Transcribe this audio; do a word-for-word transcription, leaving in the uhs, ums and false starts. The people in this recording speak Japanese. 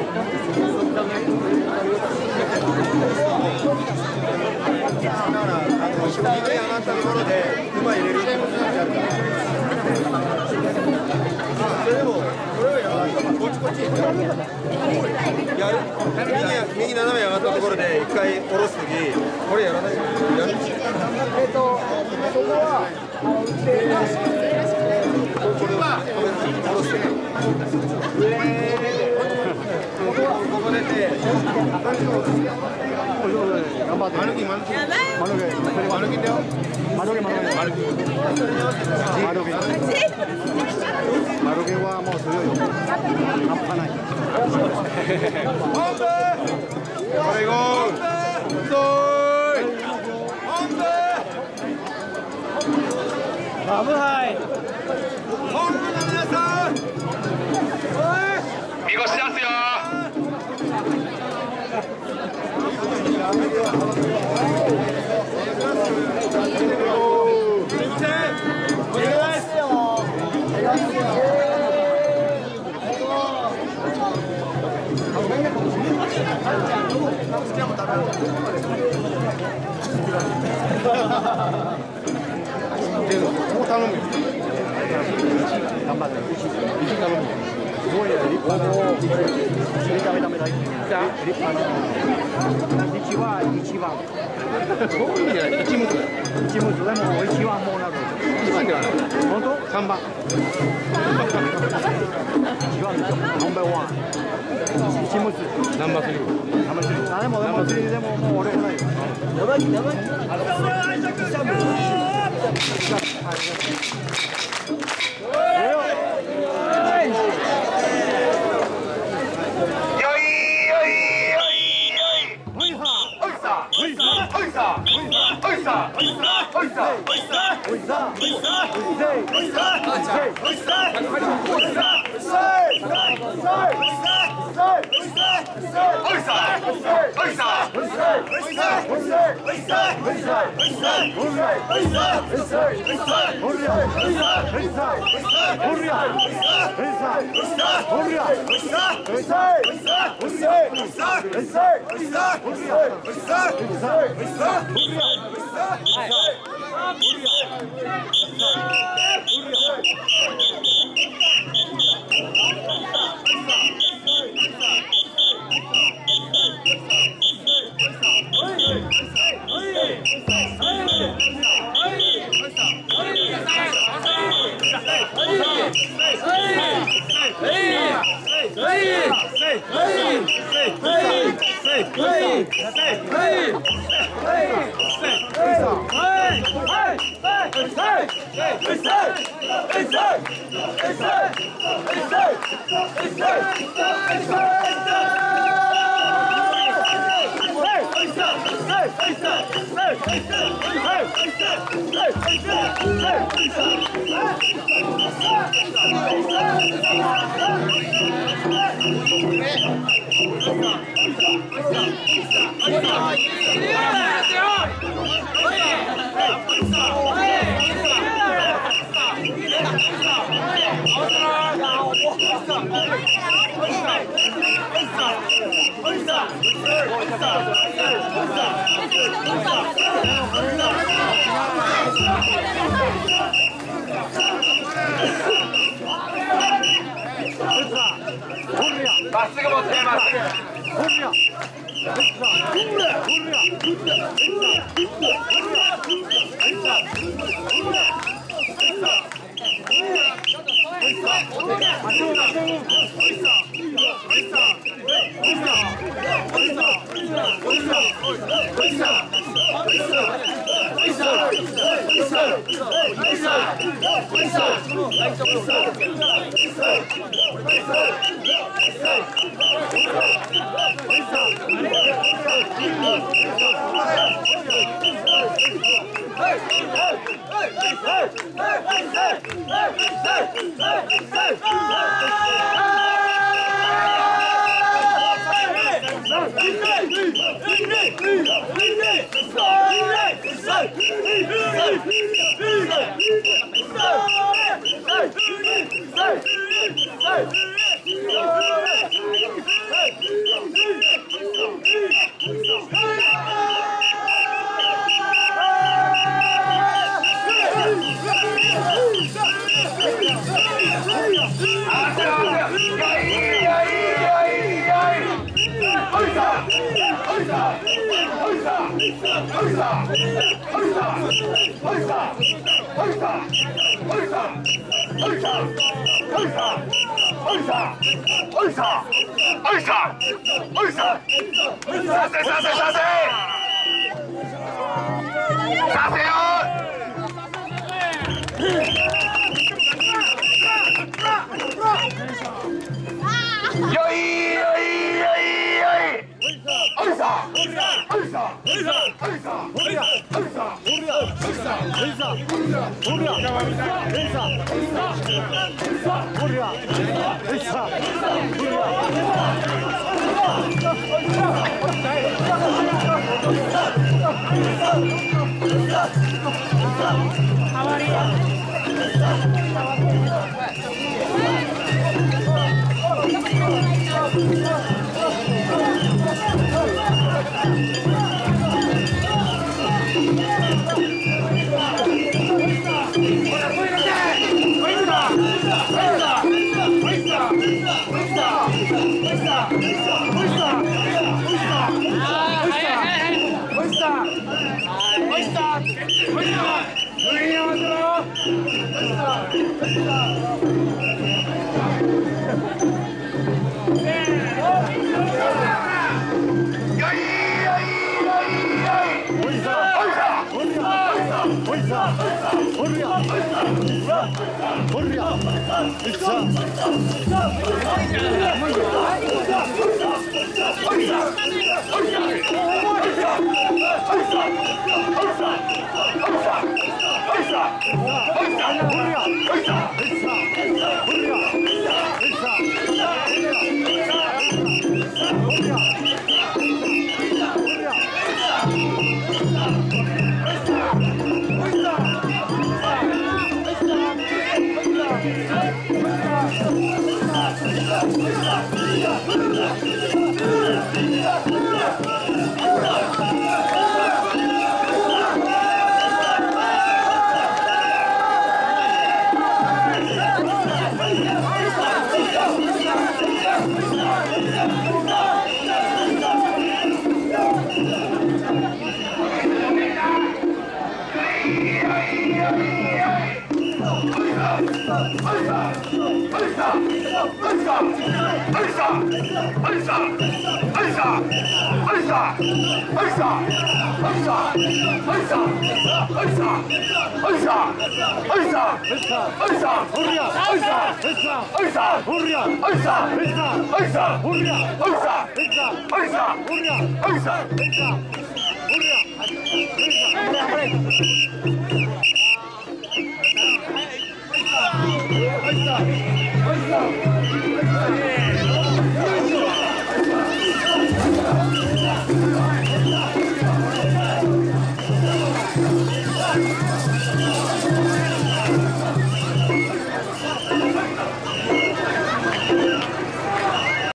上がったところで馬入れるってことになるから。それでもこれをやらないとこっちこっちやる。右右斜め上がったところで一回下ろすときこれやらない。やる。 えっとそこはあのこれは下ろす。ここ出て。頑張って。マルキマルキ。マルキ。マルキだよ。マルキマルキ。マルキ。マルキ。マルキはもう強いよ。半端ない。本部。これゴー。遅い。本部。バブハイ。本部の皆さん。見越し出すよ。すごいね、立派な。ダメダメだ。立派な。一は一番。そういうんじゃない。一ムズ。一ムズでも一番もうなる。一番ではない。本当？三番。一番でしょ。ナンバーワン。一ムズ。ナンバースリー。ナンバースリー。あでもナンバースリーでももう俺じゃないよ。やばいやばい。まっすぐ持ってまっすぐ Hurria!